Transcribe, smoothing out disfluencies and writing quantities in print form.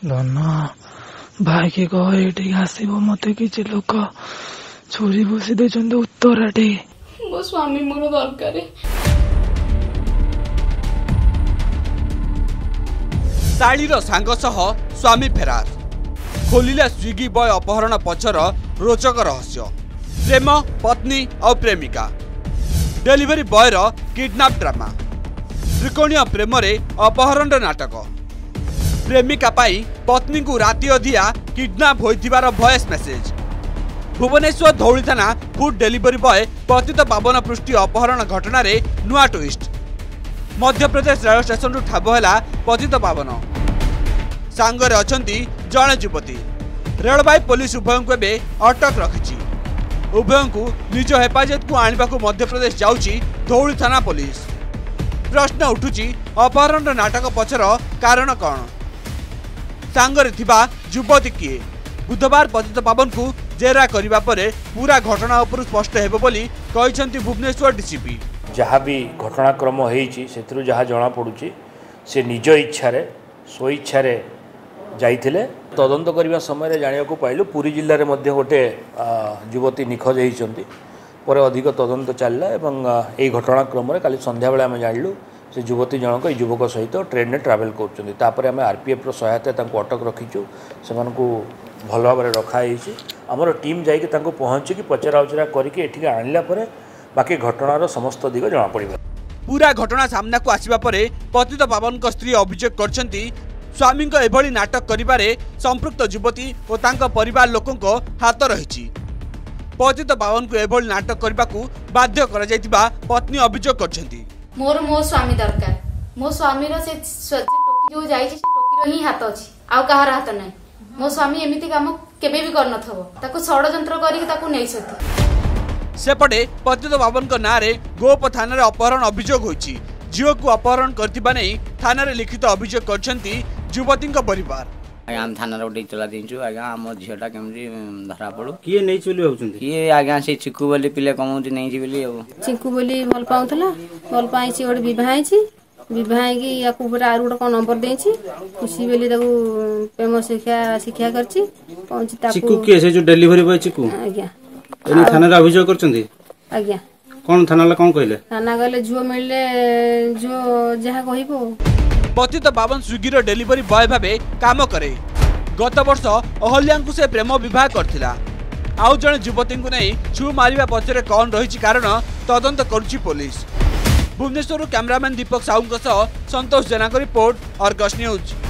धन भाई के कह ये आसब मत कि लोक छुरी भूसी दे उत्तराटे मो स्वामी मोर दरकार। शाळीर सांग सह स्वामी फेरार खोलिला स्विगी बॉय अपहरण पछर रोचक रहस्य प्रेम पत्नी और प्रेमिका डेलीवरी बॉय रो किडनैप ड्रामा त्रिकोणीय प्रेम रे अपहरण नाटक प्रेमिका पाई पत्नी को राति अधिया किडनैप होइथिबार वॉइस मेसेज भुवनेश्वर धौली थाना फूड डेलीवरी बॉय पतित पावन पृष्टि अपहरण घटना रे नुआ twist Madhya Pradesh rail station रु ठाब है पतित पावन सांगरे अछंती जड़े युवती रेलवे पुलिस उभय को अटक रखी उभय को निज हेफाजत को आने को मध्य प्रदेश जाऊँगी धौली थाना पुलिस प्रश्न उठुची अपहरण नाटक पछर कारण कौन सांगरे थिबा युवती किए बुधवार पतित पावन को जेरा करिबा परे पूरा घटना उपर स्पष्ट हेबो बोली कहिसंती भुवनेश्वर डीसीपी जहाँ भी घटनाक्रम होईची सेतरु जहाँ जना पड़ुची से निज इच्छा रे स्व इच्छा रे जाइथिले तदंत करबा समय रे जानिया को पाइलु पुरी जिल्ला रे मध्ये गोटे युवती निखोज होईचंती पर अधिक तदंत चलला एवं एई घटनाक्रम रे काली संध्या बेला हम जानिलु से युवती जनक युवक सहित ट्रेन में ट्रावेल करछंती तापर हम आरपीएफ रो सहायता तांको अटक रखिचु सेमान को भल भाव रखाई आमर टीम जाइए पहुँची पचरा उचरा करके एठिके आनिला परे बाकी घटनार समस्त दिग जना पड़िबा पूरा घटना सामना को आसिबा परे पतित पावन को स्त्री अभियोग करछंती स्वामी को एभली नाटक करिबारे संपृक्त युवती और तांका परिवार लोकों को हाथ रही पतित पावन को एभली नाटक करबा को बाध्य करा जायतिबा पत्नी अभियोग करछंती मोर मो स्वामी दरकार मो स्वामी रो से टोकी जो जाई से टोकी रो ही हाथ अछि आउ कहार हाथ नै मो स्वामी एमिति काम केबे भी कर नथबो ताको षडयंत्र करी ताको नै सती सेपटे पतित पावन को नारे गोप थाना रे अपहरण अभियोग होईची झियो को अपहरण करथिबा नै थाना रे लिखित अभियोग करछंती युवती को परिवार आम थाना रोड चला दिंचु आज्ञा आम झीटा केमती धरा पड़ू किए नहीं चली भावुछंती किए आज्ञा से चिकू बोली पिले कमौती नहीं छी बोली चिकू बोली भल पाउतला भल पाई छी ओड विवाह छी विवाह की या पूरा आरु को नंबर देछि खुशी बेली ताको प्रेम शिक्षा करछि पहुंची ताको चिकू के से जो डिलीवरी बॉय चिकू आज्ञा एनी थाना रे अभियोग करछंती आज्ञा कोन थाना ला कोन कहले थाना कहले जो मिलले जो जहा कहिबो पतित पावन स्विगी रो डेलीवरी बॉय भाबे काम करे गत वर्ष अहल्या को से प्रेम विवाह करथिला आउ जने युवती को नहीं छु मारिबा पछरे कौन रही कारण तदंत करुछि पुलिस भुवनेश्वर कैमरामैन दीपक साहू सह Santosh Jena report Argus news.